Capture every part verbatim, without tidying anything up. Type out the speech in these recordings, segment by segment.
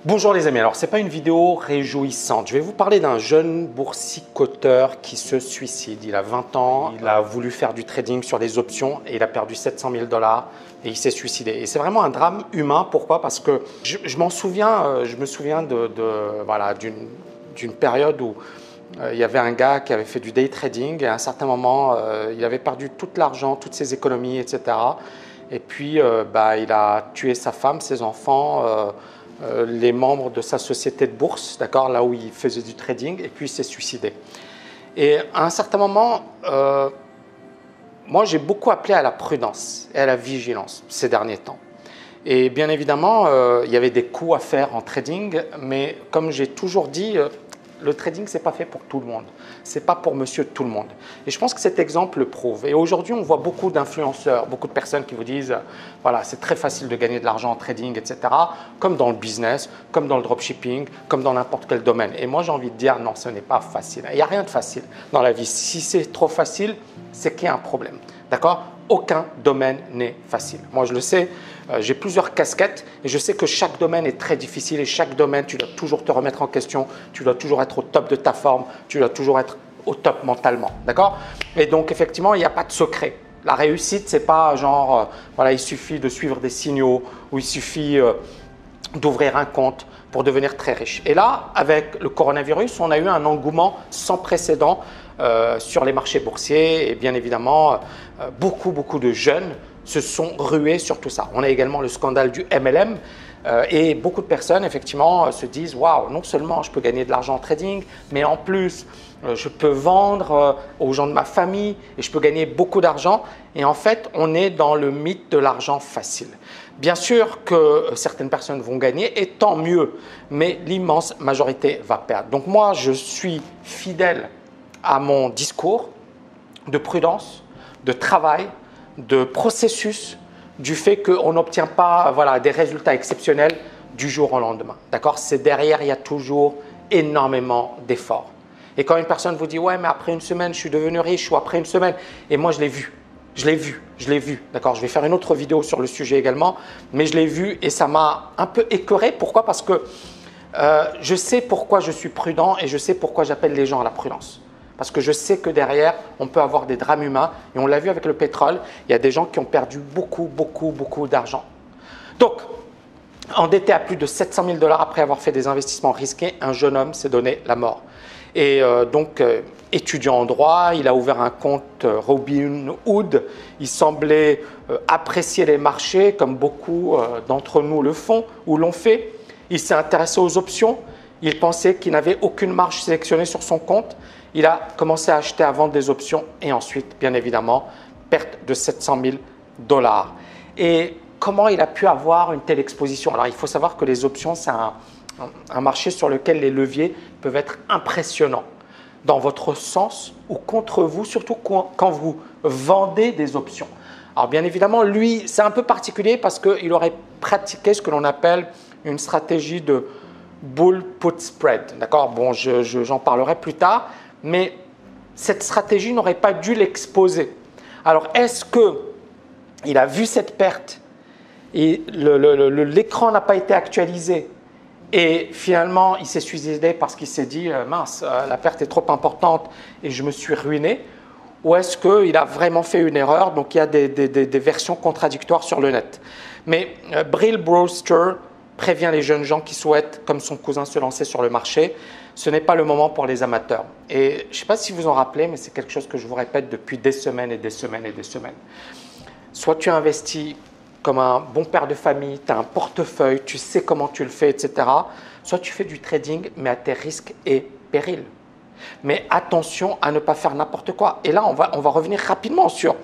Bonjour les amis, alors ce n'est pas une vidéo réjouissante. Je vais vous parler d'un jeune boursicoteur qui se suicide. Il a vingt ans, il a voulu faire du trading sur les options et il a perdu sept cent mille dollars et il s'est suicidé. Et c'est vraiment un drame humain. Pourquoi? Parce que je, je m'en souviens, je me souviens de, de, voilà, d'une d'une période où euh, il y avait un gars qui avait fait du day trading et à un certain moment, euh, il avait perdu tout l'argent, toutes ses économies, et cetera. Et puis, euh, bah, il a tué sa femme, ses enfants, euh, Euh, les membres de sa société de bourse, d'accord, là où il faisait du trading, et puis il s'est suicidé. Et à un certain moment, euh, moi j'ai beaucoup appelé à la prudence et à la vigilance ces derniers temps. Et bien évidemment, euh, il y avait des coups à faire en trading, mais comme j'ai toujours dit, euh, le trading, ce n'est pas fait pour tout le monde. Ce n'est pas pour monsieur tout le monde. Et je pense que cet exemple le prouve. Et aujourd'hui, on voit beaucoup d'influenceurs, beaucoup de personnes qui vous disent euh, voilà, c'est très facile de gagner de l'argent en trading, et cetera. Comme dans le business, comme dans le dropshipping, comme dans n'importe quel domaine. Et moi, j'ai envie de dire non, ce n'est pas facile. Il n'y a rien de facile dans la vie. Si c'est trop facile, c'est qu'il y a un problème. D'accord? Aucun domaine n'est facile. Moi, je le sais, euh, j'ai plusieurs casquettes et je sais que chaque domaine est très difficile et chaque domaine, tu dois toujours te remettre en question, tu dois toujours être au top de ta forme, tu dois toujours être au top mentalement. D'accord? Et donc, effectivement, il n'y a pas de secret. La réussite, ce n'est pas genre, euh, voilà, il suffit de suivre des signaux ou il suffit euh, d'ouvrir un compte pour devenir très riche. Et là, avec le coronavirus, on a eu un engouement sans précédent euh, sur les marchés boursiers et bien évidemment, euh, beaucoup, beaucoup de jeunes se sont rués sur tout ça. On a également le scandale du M L M euh, et beaucoup de personnes, effectivement, se disent « Waouh, non seulement je peux gagner de l'argent en trading, mais en plus, euh, je peux vendre euh, aux gens de ma famille et je peux gagner beaucoup d'argent. » Et en fait, on est dans le mythe de l'argent facile. Bien sûr que certaines personnes vont gagner et tant mieux, mais l'immense majorité va perdre. Donc moi, je suis fidèle à mon discours de prudence, de travail, de processus, du fait qu'on n'obtient pas voilà, des résultats exceptionnels du jour au lendemain. D'accord? C'est derrière, il y a toujours énormément d'efforts. Et quand une personne vous dit « Ouais, mais après une semaine, je suis devenu riche » ou « Après une semaine… » Et moi, je l'ai vu. Je l'ai vu, je l'ai vu, d'accord. Je vais faire une autre vidéo sur le sujet également, mais je l'ai vu et ça m'a un peu écœuré. Pourquoi? Parce que euh, je sais pourquoi je suis prudent et je sais pourquoi j'appelle les gens à la prudence. Parce que je sais que derrière, on peut avoir des drames humains et on l'a vu avec le pétrole, il y a des gens qui ont perdu beaucoup, beaucoup, beaucoup d'argent. Donc, endetté à plus de sept cent mille dollars après avoir fait des investissements risqués, un jeune homme s'est donné la mort. Et euh, donc, euh, étudiant en droit, il a ouvert un compte euh, Robinhood. Il semblait euh, apprécier les marchés comme beaucoup euh, d'entre nous le font ou l'ont fait. Il s'est intéressé aux options. Il pensait qu'il n'avait aucune marge sélectionnée sur son compte. Il a commencé à acheter, à vendre des options et ensuite, bien évidemment, perte de sept cent mille dollars. Et comment il a pu avoir une telle exposition? Alors, il faut savoir que les options, c'est un un marché sur lequel les leviers peuvent être impressionnants dans votre sens ou contre vous, surtout quand vous vendez des options. Alors bien évidemment, lui, c'est un peu particulier parce qu'il aurait pratiqué ce que l'on appelle une stratégie de bull put spread. D'accord? Bon, je, je, j'en parlerai plus tard, mais cette stratégie n'aurait pas dû l'exposer. Alors, est-ce qu'il a vu cette perte et le, le, le, l'écran n'a pas été actualisé? Et finalement, il s'est suicidé parce qu'il s'est dit euh, « mince, euh, la perte est trop importante et je me suis ruiné » ou est-ce qu'il a vraiment fait une erreur? Donc, il y a des, des, des versions contradictoires sur le net. Mais euh, Brill Brewster prévient les jeunes gens qui souhaitent, comme son cousin, se lancer sur le marché. Ce n'est pas le moment pour les amateurs. Et je ne sais pas si vous en rappelez, mais c'est quelque chose que je vous répète depuis des semaines et des semaines et des semaines. Soit tu investis comme un bon père de famille, tu as un portefeuille, tu sais comment tu le fais, et cetera. Soit tu fais du trading, mais à tes risques et périls. Mais attention à ne pas faire n'importe quoi. Et là, on va, on va revenir rapidement sur,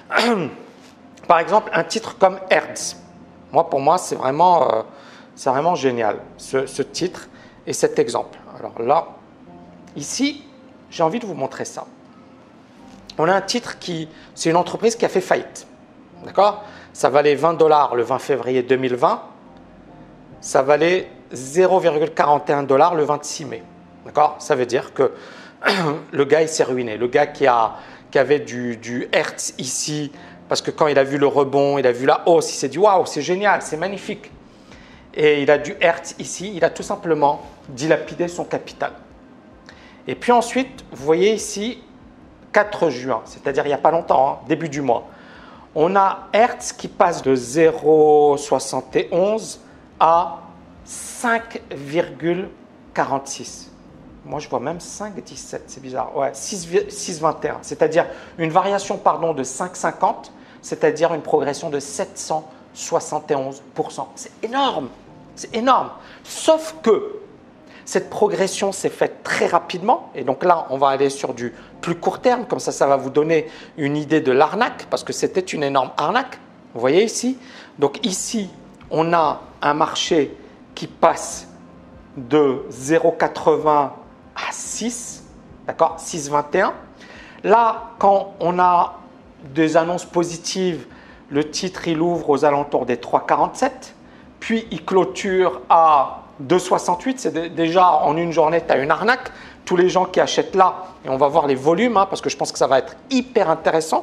par exemple, un titre comme Hertz. Moi, pour moi, c'est vraiment, euh, c'est vraiment génial, ce, ce titre et cet exemple. Alors là, ici, j'ai envie de vous montrer ça. On a un titre qui, c'est une entreprise qui a fait faillite. D'accord? Ça valait vingt dollars le vingt février deux mille vingt. Ça valait zéro virgule quarante et un dollars le vingt-six mai. D'accord? Ça veut dire que le gars, il s'est ruiné. Le gars qui, a, qui avait du, du Hertz ici, parce que quand il a vu le rebond, il a vu la hausse, il s'est dit « Waouh, c'est génial, c'est magnifique ». et il a du Hertz ici, il a tout simplement dilapidé son capital. Et puis ensuite, vous voyez ici, quatre juin, c'est-à-dire il n'y a pas longtemps, hein, début du mois, on a Hertz qui passe de zéro virgule soixante et onze à cinq virgule quarante-six. Moi, je vois même cinq virgule dix-sept, c'est bizarre. Ouais, six virgule vingt et un, c'est-à-dire une variation pardon, de cinq virgule cinquante, c'est-à-dire une progression de sept cent soixante et onze pour cent. C'est énorme, c'est énorme. Sauf que cette progression s'est faite très rapidement. Et donc là, on va aller sur du plus court terme. Comme ça, ça va vous donner une idée de l'arnaque, parce que c'était une énorme arnaque. Vous voyez ici. Donc ici, on a un marché qui passe de zéro virgule quatre-vingts à six, d'accord, six virgule vingt et un. Là, quand on a des annonces positives, le titre, il ouvre aux alentours des trois virgule quarante-sept, puis il clôture à deux virgule soixante-huit. C'est déjà en une journée, tu as une arnaque. Tous les gens qui achètent là, et on va voir les volumes, hein, parce que je pense que ça va être hyper intéressant.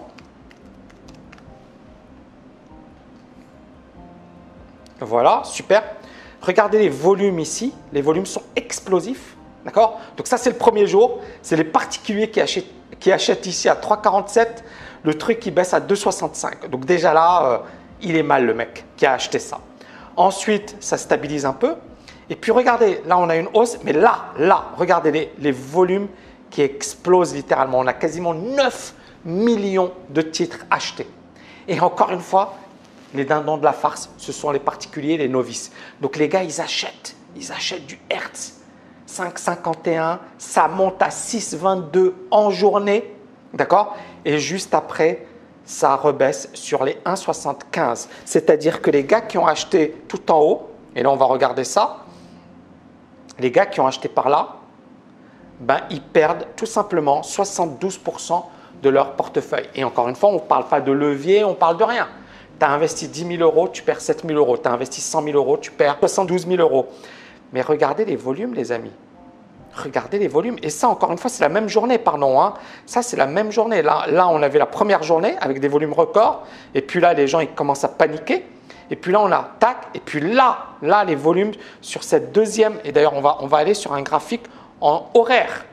Voilà, super. Regardez les volumes ici. Les volumes sont explosifs. D'accord? Donc ça, c'est le premier jour. C'est les particuliers qui achètent, qui achètent ici à trois virgule quarante-sept. Le truc qui baisse à deux virgule soixante-cinq. Donc déjà là, euh, il est mal le mec qui a acheté ça. Ensuite, ça stabilise un peu. Et puis regardez, là on a une hausse. Mais là, là, regardez les, les volumes qui explosent littéralement. On a quasiment neuf millions de titres achetés. Et encore une fois, les dindons de la farce, ce sont les particuliers, les novices. Donc les gars, ils achètent. Ils achètent du Hertz. cinq virgule cinquante et un, ça monte à six virgule vingt-deux en journée, d'accord? Et juste après, ça rebaisse sur les un virgule soixante-quinze. C'est-à-dire que les gars qui ont acheté tout en haut, et là on va regarder ça, les gars qui ont acheté par là, ben, ils perdent tout simplement soixante-douze pour cent de leur portefeuille. Et encore une fois, on ne parle pas de levier, on parle de rien. Tu as investi dix mille euros, tu perds sept mille euros. Tu as investi cent mille euros, tu perds soixante-douze mille euros. Mais regardez les volumes, les amis. Regardez les volumes. Et ça, encore une fois, c'est la même journée, pardon. Hein. Ça, c'est la même journée. Là, là, on avait la première journée avec des volumes records. Et puis là, les gens, ils commencent à paniquer. Et puis là, on a tac. Et puis là, là, les volumes sur cette deuxième. Et d'ailleurs, on va, on va aller sur un graphique en horaire.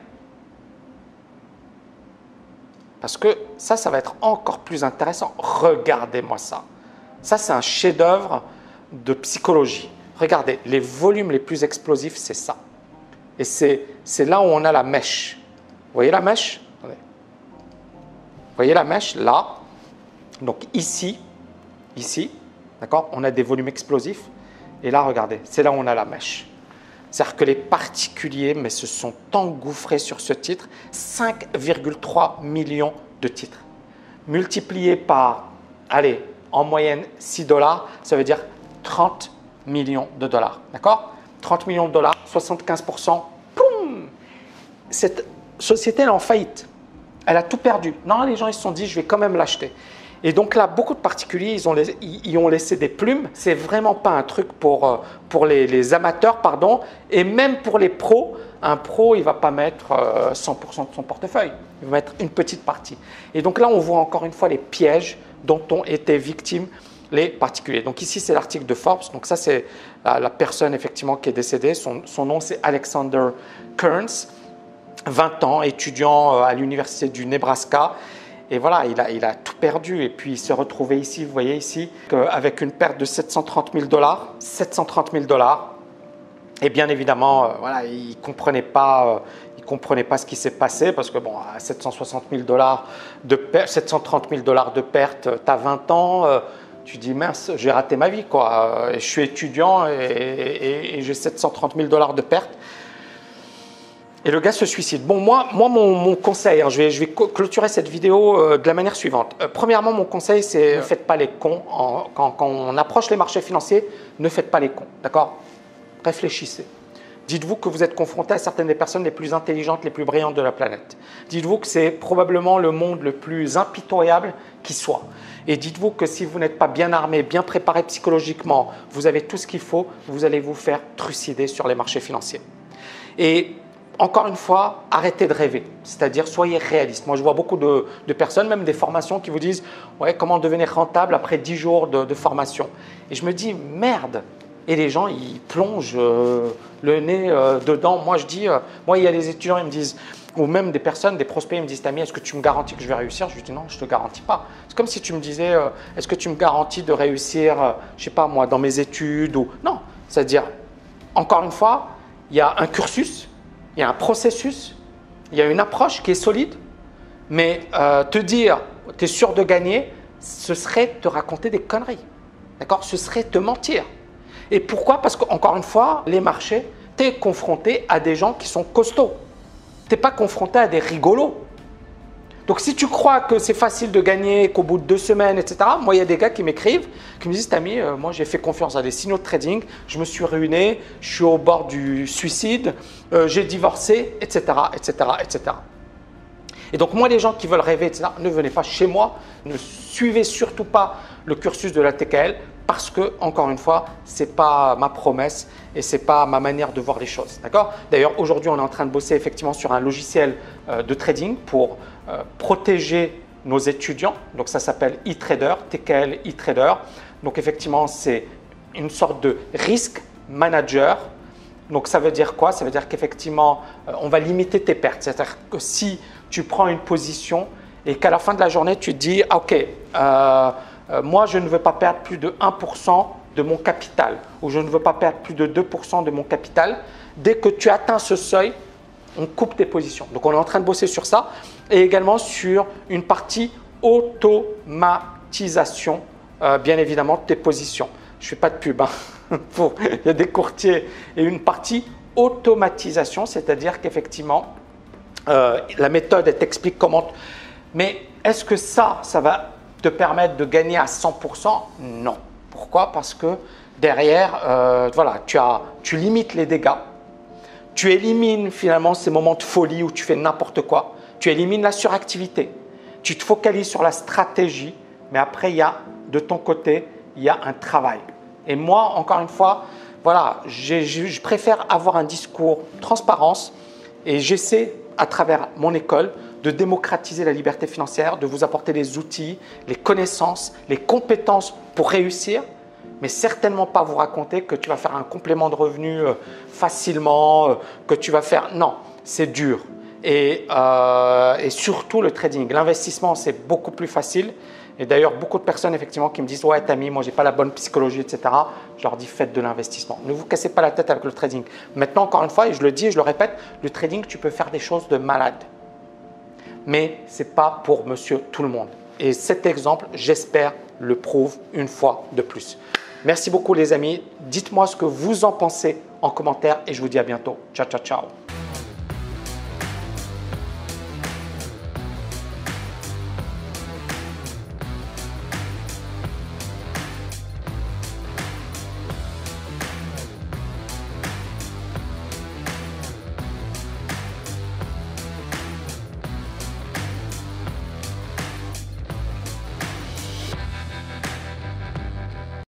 Parce que ça, ça va être encore plus intéressant. Regardez-moi ça. Ça, c'est un chef-d'œuvre de psychologie. Regardez, les volumes les plus explosifs, c'est ça. Et c'est là où on a la mèche. Vous voyez la mèche? Attendez. Vous voyez la mèche là? Donc ici, ici, d'accord, on a des volumes explosifs. Et là, regardez, c'est là où on a la mèche. C'est-à-dire que les particuliers mais se sont engouffrés sur ce titre, cinq virgule trois millions de titres. Multiplié par, allez, en moyenne six dollars, ça veut dire trente millions de dollars. D'accord? trente millions de dollars, soixante-quinze pour cent, poum! Cette société, elle est en faillite. Elle a tout perdu. Non, les gens, ils se sont dit, je vais quand même l'acheter. Et donc là, beaucoup de particuliers, ils ont, les, ils ont laissé des plumes. C'est vraiment pas un truc pour, pour les, les amateurs, pardon. Et même pour les pros, un pro, il ne va pas mettre cent pour cent de son portefeuille. Il va mettre une petite partie. Et donc là, on voit encore une fois les pièges dont ont été victimes les particuliers. Donc ici, c'est l'article de Forbes. Donc ça, c'est la, la personne effectivement qui est décédée. Son, son nom, c'est Alexander Kearns, vingt ans, étudiant à l'université du Nebraska. Et voilà, il a, il a tout perdu. Et puis, il s'est retrouvé ici, vous voyez ici, avec une perte de sept cent trente mille dollars. sept cent trente mille dollars. Et bien évidemment, euh, voilà, il ne comprenait pas, euh, il comprenait pas ce qui s'est passé parce que, bon, à sept cent soixante mille dollars de perte, sept cent trente mille dollars de perte, tu as vingt ans, euh, tu dis, mince, j'ai raté ma vie, quoi. Euh, je suis étudiant et, et, et j'ai sept cent trente mille dollars de perte. Et le gars se suicide. Bon, moi, moi mon, mon conseil, hein, je, vais, je vais clôturer cette vidéo euh, de la manière suivante. Euh, premièrement, mon conseil, c'est ne faites pas les cons. En, quand, quand on approche les marchés financiers, ne faites pas les cons. D'accord? Réfléchissez. Dites-vous que vous êtes confronté à certaines des personnes les plus intelligentes, les plus brillantes de la planète. Dites-vous que c'est probablement le monde le plus impitoyable qui soit. Et dites-vous que si vous n'êtes pas bien armé, bien préparé psychologiquement, vous avez tout ce qu'il faut, vous allez vous faire trucider sur les marchés financiers. Et encore une fois, arrêtez de rêver, c'est-à-dire soyez réaliste. Moi, je vois beaucoup de, de personnes, même des formations, qui vous disent ouais, comment devenir rentable après dix jours de, de formation. Et je me dis, merde, et les gens, ils plongent euh, le nez euh, dedans. Moi, je dis, euh, moi, il y a des étudiants, ils me disent, ou même des personnes, des prospects, ils me disent, Tammy, est-ce que tu me garantis que je vais réussir? Je lui dis, non, je ne te garantis pas. C'est comme si tu me disais, euh, est-ce que tu me garantis de réussir, euh, je ne sais pas moi, dans mes études ou… Non, c'est-à-dire, encore une fois, il y a un cursus, il y a un processus, il y a une approche qui est solide, mais euh, te dire, tu es sûr de gagner, ce serait te raconter des conneries. D'accord? Ce serait te mentir. Et pourquoi? Parce qu'encore une fois, les marchés, tu es confronté à des gens qui sont costauds. Tu n'es pas confronté à des rigolos. Donc, si tu crois que c'est facile de gagner, qu'au bout de deux semaines, et cetera, moi, il y a des gars qui m'écrivent, qui me disent, Tammy, euh, moi, j'ai fait confiance à des signaux de trading, je me suis ruiné, je suis au bord du suicide, euh, j'ai divorcé, et cetera, et cetera, et cetera. Et donc, moi, les gens qui veulent rêver, et cetera, ne venez pas chez moi, ne suivez surtout pas le cursus de la T K L parce que, encore une fois, ce n'est pas ma promesse et ce n'est pas ma manière de voir les choses. D'accord? D'ailleurs, aujourd'hui, on est en train de bosser effectivement sur un logiciel euh, de trading pour euh, protéger nos étudiants. Donc, ça s'appelle e-trader, T K L e-trader. Donc, effectivement, c'est une sorte de risk manager. Donc, ça veut dire quoi? Ça veut dire qu'effectivement, euh, on va limiter tes pertes. C'est-à-dire que si tu prends une position et qu'à la fin de la journée, tu te dis, ah, OK, euh, euh, moi, je ne veux pas perdre plus de un pour cent de mon capital ou je ne veux pas perdre plus de deux pour cent de mon capital. Dès que tu atteins ce seuil, on coupe tes positions. Donc, on est en train de bosser sur ça et également sur une partie automatisation, euh, bien évidemment, de tes positions. Je ne fais pas de pub, hein. Pour, il y a des courtiers et une partie automatisation, c'est-à-dire qu'effectivement, euh, la méthode, elle t'explique comment… Mais est-ce que ça, ça va te permettre de gagner à cent pour cent? Non. Pourquoi? Parce que derrière, euh, voilà, tu, as, tu limites les dégâts, tu élimines finalement ces moments de folie où tu fais n'importe quoi, tu élimines la suractivité, tu te focalises sur la stratégie, mais après, il y a, de ton côté, il y a un travail. Et moi, encore une fois, voilà, je, je préfère avoir un discours transparence et j'essaie, à travers mon école, de démocratiser la liberté financière, de vous apporter les outils, les connaissances, les compétences pour réussir, mais certainement pas vous raconter que tu vas faire un complément de revenu facilement, que tu vas faire… Non, c'est dur. Et, euh, et surtout le trading. L'investissement, c'est beaucoup plus facile. Et d'ailleurs, beaucoup de personnes effectivement qui me disent « Ouais, Tammy, moi, je n'ai pas la bonne psychologie, et cetera » Je leur dis « Faites de l'investissement. Ne vous cassez pas la tête avec le trading. » Maintenant, encore une fois, et je le dis et je le répète, le trading, tu peux faire des choses de malade. Mais ce n'est pas pour monsieur tout le monde. Et cet exemple, j'espère, le prouve une fois de plus. Merci beaucoup les amis. Dites-moi ce que vous en pensez en commentaire et je vous dis à bientôt. Ciao, ciao, ciao.